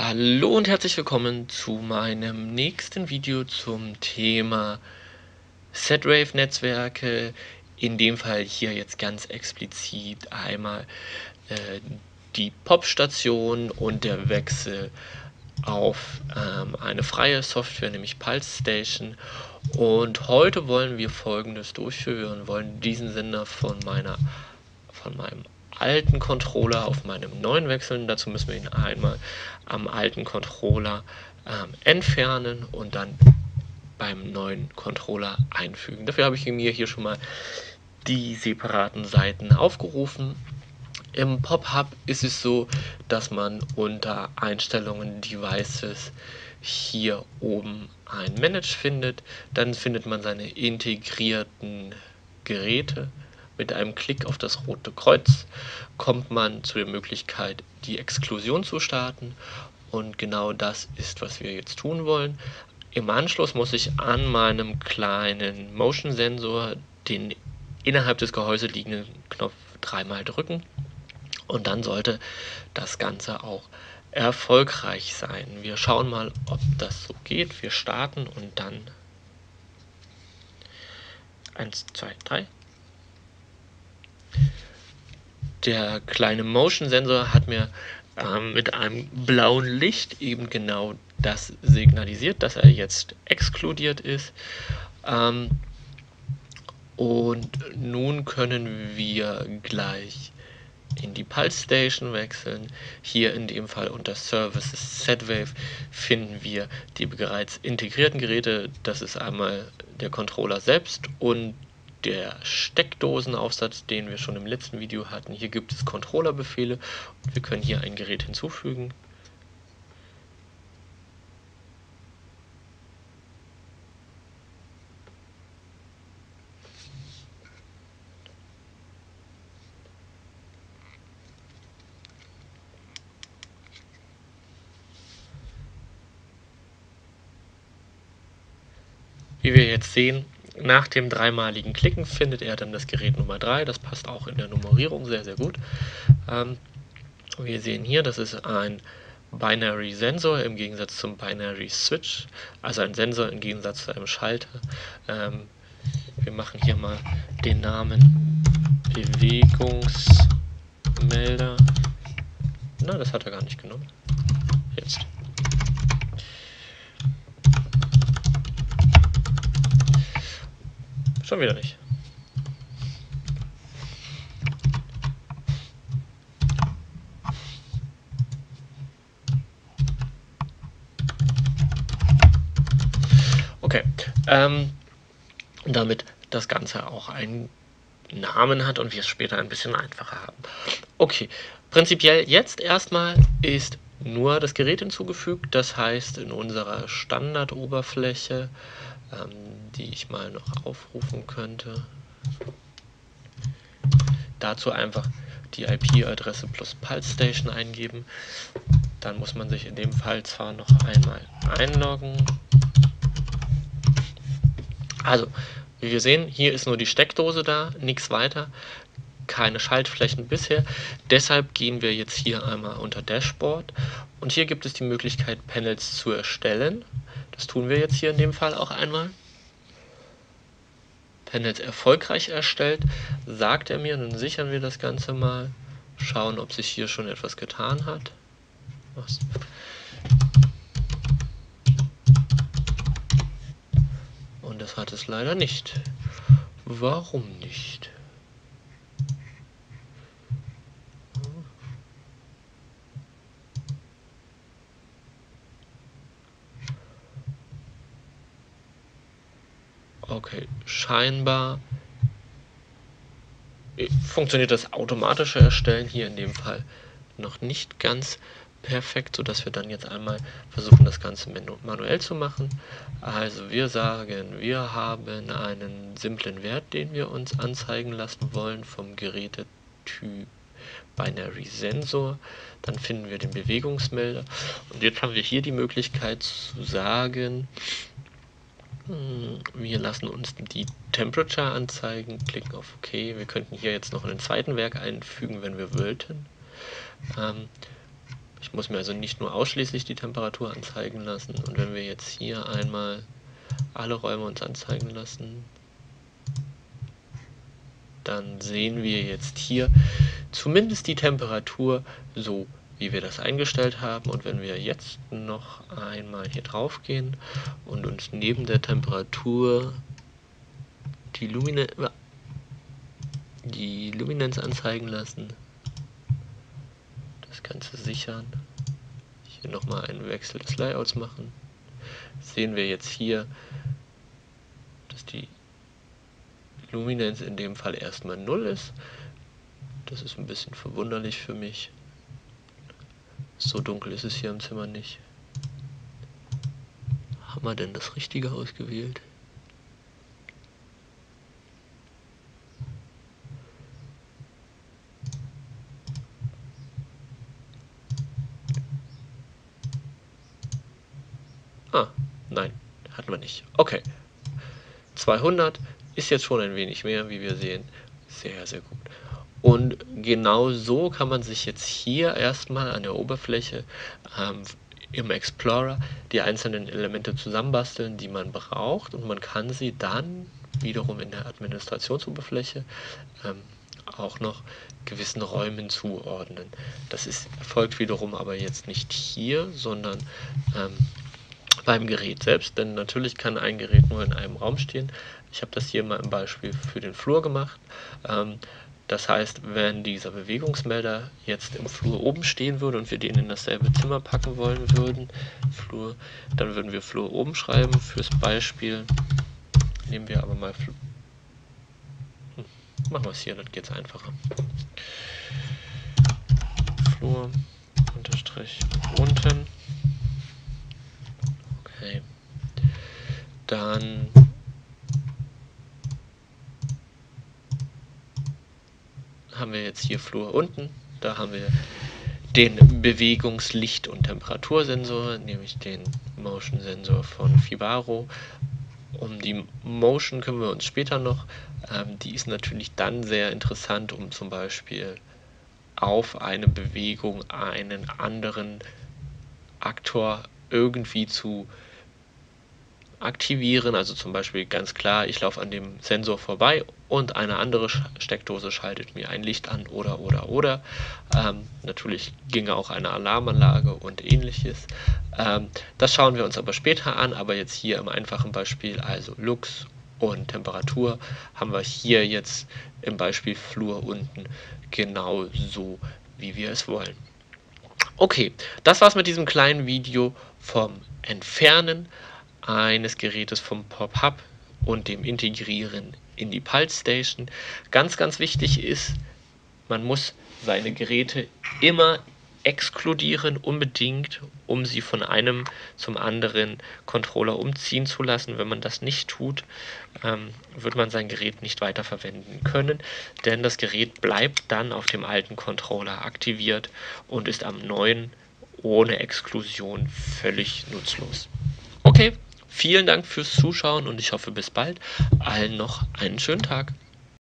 Hallo und herzlich willkommen zu meinem nächsten Video zum Thema Z-Wave-Netzwerke. In dem Fall hier jetzt ganz explizit einmal die POP-Station und der Wechsel auf eine freie Software, nämlich Pulse Station. Und heute wollen wir Folgendes durchführen. Wir wollen diesen Sender von meinem alten Controller auf meinem neuen wechseln. Dazu müssen wir ihn einmal am alten Controller entfernen und dann beim neuen Controller einfügen. Dafür habe ich mir hier schon mal die separaten Seiten aufgerufen. Im Pop-Hub ist es so, dass man unter Einstellungen Devices hier oben ein Manage findet. Dann findet man seine integrierten Geräte. Mit einem Klick auf das rote Kreuz kommt man zu der Möglichkeit, die Exklusion zu starten. Und genau das ist, was wir jetzt tun wollen. Im Anschluss muss ich an meinem kleinen Motion-Sensor den innerhalb des Gehäuses liegenden Knopf dreimal drücken. Und dann sollte das Ganze auch erfolgreich sein. Wir schauen mal, ob das so geht. Wir starten und dann 1, 2, 3. Der kleine Motion-Sensor hat mir mit einem blauen Licht eben genau das signalisiert, dass er jetzt exkludiert ist. Und nun können wir gleich in die Pulse Station wechseln. Hier in dem Fall unter Services Z-Wave finden wir die bereits integrierten Geräte. Das ist einmal der Controller selbst und der Steckdosenaufsatz, den wir schon im letzten Video hatten. Hier gibt es Controllerbefehle und wir können hier ein Gerät hinzufügen. Wie wir jetzt sehen, nach dem dreimaligen Klicken findet er dann das Gerät Nummer 3. Das passt auch in der Nummerierung sehr, sehr gut. Wir sehen hier, das ist ein Binary Sensor im Gegensatz zum Binary Switch, also ein Sensor im Gegensatz zu einem Schalter. Wir machen hier mal den Namen Bewegungsmelder. Na, das hat er gar nicht genommen. Jetzt. Schon wieder nicht. Okay, damit das Ganze auch einen Namen hat und wir es später ein bisschen einfacher haben. Okay, prinzipiell jetzt erstmal ist nur das Gerät hinzugefügt, das heißt in unserer Standardoberfläche, die ich mal noch aufrufen könnte, dazu einfach die IP-Adresse plus Pulse Station eingeben. Dann muss man sich in dem Fall zwar noch einmal einloggen. Also, wie wir sehen, hier ist nur die Steckdose da, nichts weiter, keine Schaltflächen bisher. Deshalb gehen wir jetzt hier einmal unter Dashboard und hier gibt es die Möglichkeit, Panels zu erstellen. Das tun wir jetzt hier in dem Fall auch einmal. Panels erfolgreich erstellt, sagt er mir, dann sichern wir das Ganze mal, schauen, ob sich hier schon etwas getan hat. Was? Und das hat es leider nicht. Warum nicht? Okay, scheinbar funktioniert das automatische Erstellen hier in dem Fall noch nicht ganz perfekt, sodass wir dann jetzt einmal versuchen, das Ganze manuell zu machen. Also wir sagen, wir haben einen simplen Wert, den wir uns anzeigen lassen wollen vom Gerätetyp Binary Sensor. Dann finden wir den Bewegungsmelder und jetzt haben wir hier die Möglichkeit zu sagen, wir lassen uns die Temperature anzeigen, klicken auf OK. Wir könnten hier jetzt noch einen zweiten Wert einfügen, wenn wir wollten. Ich muss mir also nicht nur ausschließlich die Temperatur anzeigen lassen. Und wenn wir jetzt hier einmal alle Räume uns anzeigen lassen, dann sehen wir jetzt hier zumindest die Temperatur so, wie wir das eingestellt haben. Und wenn wir jetzt noch einmal hier drauf gehen und uns neben der Temperatur die Luminanz anzeigen lassen, das Ganze sichern, hier nochmal einen Wechsel des Layouts machen, sehen wir jetzt hier, dass die Luminanz in dem Fall erstmal 0 ist. Das ist ein bisschen verwunderlich für mich. So dunkel ist es hier im Zimmer nicht. Haben wir denn das Richtige ausgewählt? Ah, nein, hatten wir nicht. Okay. 200 ist jetzt schon ein wenig mehr, wie wir sehen. Sehr, sehr gut. Und genau so kann man sich jetzt hier erstmal an der Oberfläche im Explorer die einzelnen Elemente zusammenbasteln, die man braucht, und man kann sie dann wiederum in der Administrationsoberfläche auch noch gewissen Räumen zuordnen. Das erfolgt wiederum aber jetzt nicht hier, sondern beim Gerät selbst, denn natürlich kann ein Gerät nur in einem Raum stehen. Ich habe das hier mal im Beispiel für den Flur gemacht. Das heißt, wenn dieser Bewegungsmelder jetzt im Flur oben stehen würde und wir den in dasselbe Zimmer packen wollen würden, Flur, dann würden wir Flur oben schreiben. Fürs Beispiel nehmen wir aber mal Flur. Machen wir es hier, dann geht es einfacher. Flur unterstrich unten. Okay. Dann haben wir jetzt hier Flur unten. Da haben wir den Bewegungs-, und Temperatursensor, nämlich den Motion-Sensor von Fibaro. Um die Motion kümmern wir uns später noch. Die ist natürlich dann sehr interessant, um zum Beispiel auf eine Bewegung einen anderen Aktor irgendwie zu aktivieren. Also zum Beispiel ganz klar, ich laufe an dem Sensor vorbei und eine andere Steckdose schaltet mir ein Licht an oder. Natürlich ginge auch eine Alarmanlage und ähnliches. Das schauen wir uns aber später an, aber jetzt hier im einfachen Beispiel, also Lux und Temperatur, haben wir hier jetzt im Beispiel Flur unten genau so, wie wir es wollen. Okay, das war's mit diesem kleinen Video vom Entfernen eines Gerätes vom Pop-Hub und dem Integrieren in die Pulse Station. Ganz, ganz wichtig ist, man muss seine Geräte immer exkludieren, unbedingt, um sie von einem zum anderen Controller umziehen zu lassen. Wenn man das nicht tut, wird man sein Gerät nicht weiterverwenden können, denn das Gerät bleibt dann auf dem alten Controller aktiviert und ist am neuen ohne Exklusion völlig nutzlos. Okay, vielen Dank fürs Zuschauen und ich hoffe bis bald. Allen noch einen schönen Tag.